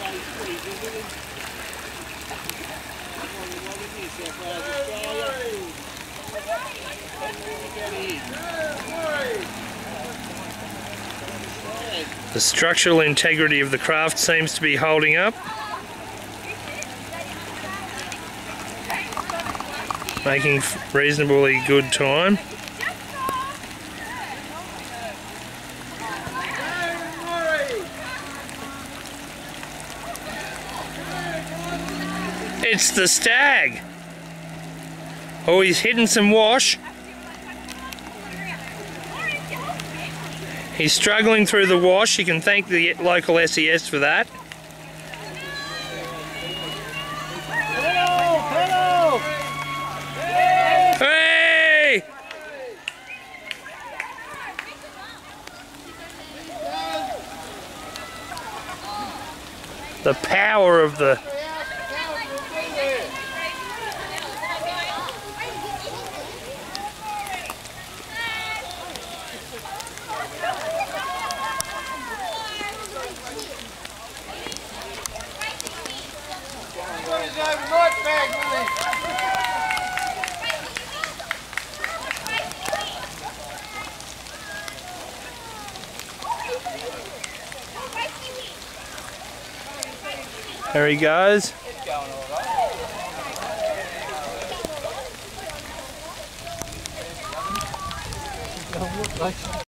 The structural integrity of the craft seems to be holding up. Making reasonably good time. It's the stag. Oh, he's hitting some wash. He's struggling through the wash. You can thank the local SES for that. Hey! The power of the... There he goes. It's going all right.